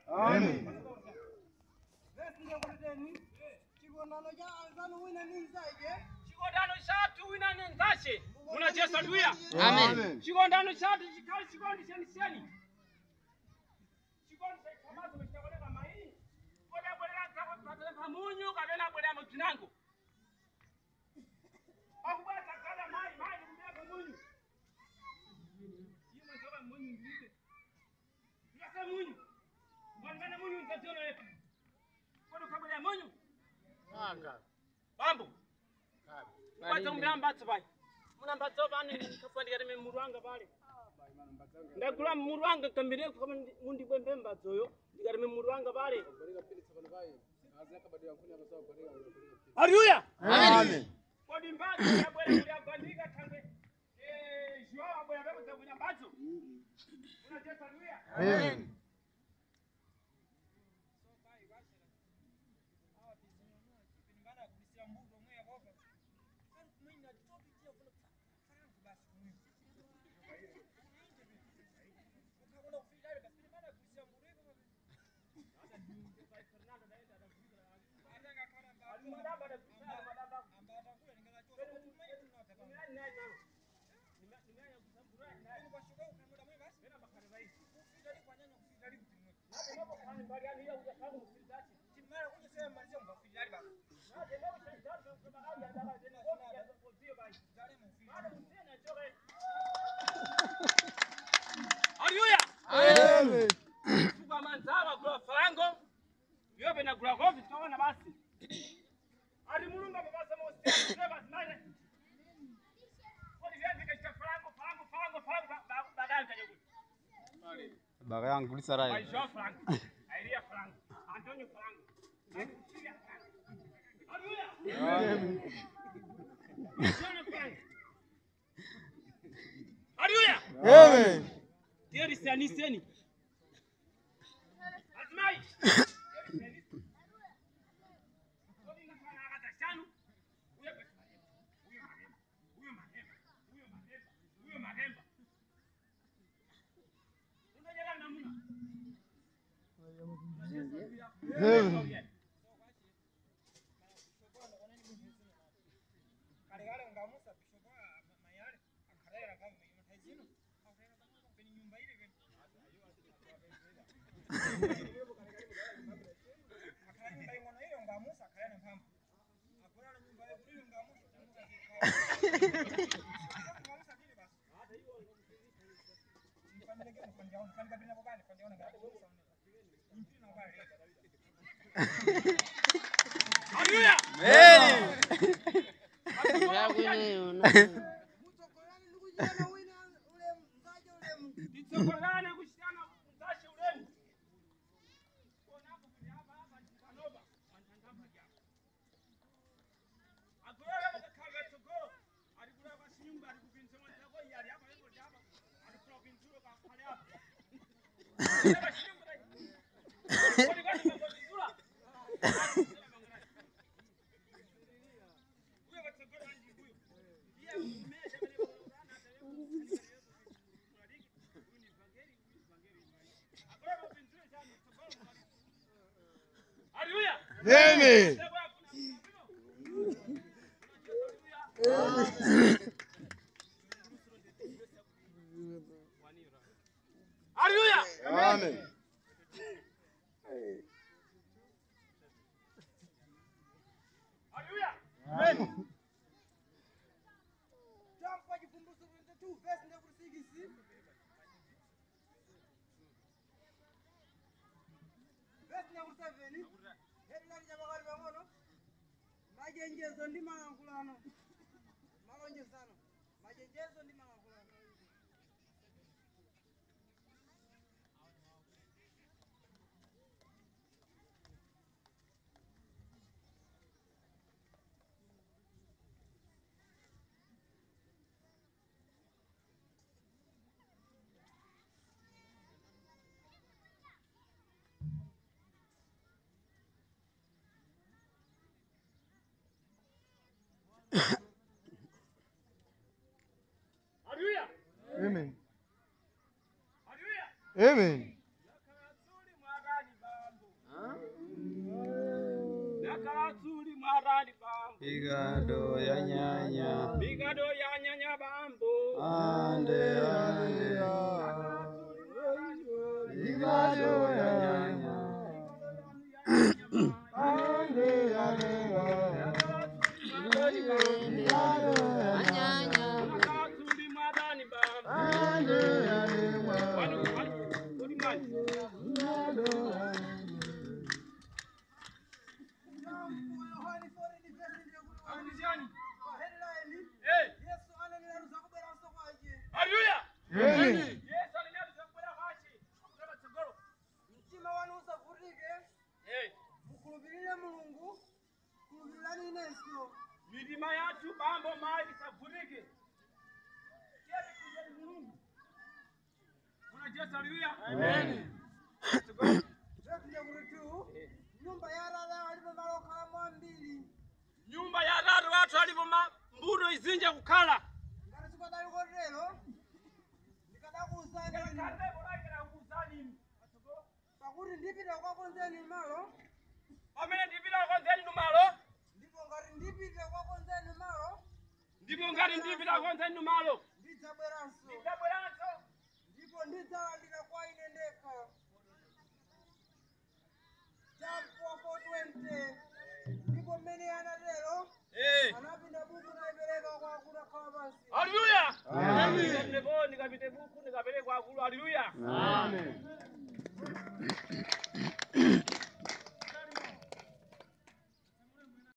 Amen. Chikondano chatu wina nendashe. Unacheza duya. Amen. Chikondano chatu chikali chikondi seni. Chikondi cha kamazo mshikaboleka mai. Boda boda munyu kabena boda mkinango. Akubata kala mai mbele munyu. Yimo njoba munyu ndibe. Yaka munyu. Ngana munyu ntatona yepa. Boda kaboda munyu. Anga. Bambu. Kwaza mbyambatso bai. Munambatso bani kafandi kare murwanga bale. Ndagula murwanga kambire kama mundi bwembe mbatso yo. Ndikare murwanga bale. Haleluya. Amen. Kodi mbatso yabwera ya bandika tange. Joa abwera beko kunya mbatso. Unacheza haleluya. Amen. Amen. Tuka manzaba kwa farango. Yobe na kula kofi tukaona basi. Ali mulunga babasa mose basi mane. Kodi vianze katika farango baadaye kaje kule. Baga yangu lisarai. Aisha farango. Airia farango. Antonio farango. Haleluya. Amen. Haleluya. Amen. Tiari saniseni. Azmai. Amen. Haleluya. Nitokolane kushana mtashi ulemu. Kuonapo kwenye hapa Kanova wantandamba jana. Agora bakakaga toko. Alikula basi nyumba alikupinza mwana wako yali hapa yuko hapa. Alikula pinzuro kwa pale hapa. Basi nyumba dai. Kodi kodi kwa pinzura. Huyo katogora ndio huyo. Pia mmesha bale bwana hata leo. Amen. Haleluya. Amen. Haleluya. Amen. Jampa Jifumbusu 22 verse number 6. Verse number 7. Headline jabagari bangono. Majenjezo ndi mankulano. Malonjezano. Majenjezo ndi mankulano. Haleluya. Amen. Haleluya. Amen. Yakazuri mwagani Yakatsuli mwarani bambo. Igado ya nyanya. Bigado ya nyanya bambo. Ande ande. Igado ya nyanya. Ande ande. Yakatsuli mwarani bambo. Ande ande. Yohani 4 verse ndiyo kuti Akulizani. kwa headline Yesu ananena kubwera msokwaje. Haleluya. Amen. Yesu alinyaza kubwera kwache. Kutaka tsogolo. Mtima wanu usavutike. Mukhulupirire Mulungu. Khulupirirani inenso. Milima yathu bambo mai isavutike. Kile kuzeni Mulungu. Kuna Yesu haleluya. Amen. Tsogolo. Verse ndiyo kuti nyumba ya Atate alipo malo okhalamo ambiri. Nyumba ya Atate watu alipo mbuto izinja kukhala. Ngati sikadali kotero ndikadakuwuzani pakuti ndipita kukakonzeni malo. Pamene ndipita kukakonzeni malo. Ndipo ngati ndipita kukakonzeni malo. Ndipo ngati ndipita kukakonzeni malo. Ndidzabweranso. Ndipo ndidzalandira kwa ine ndekha. Chapter 4:20. Ndipo mmene anatero anapinda buku naipereka kwa akulu akhala pansi. Haleluya. Amen. Nikapite buku nikapereka kwa akulu. Haleluya. Amen.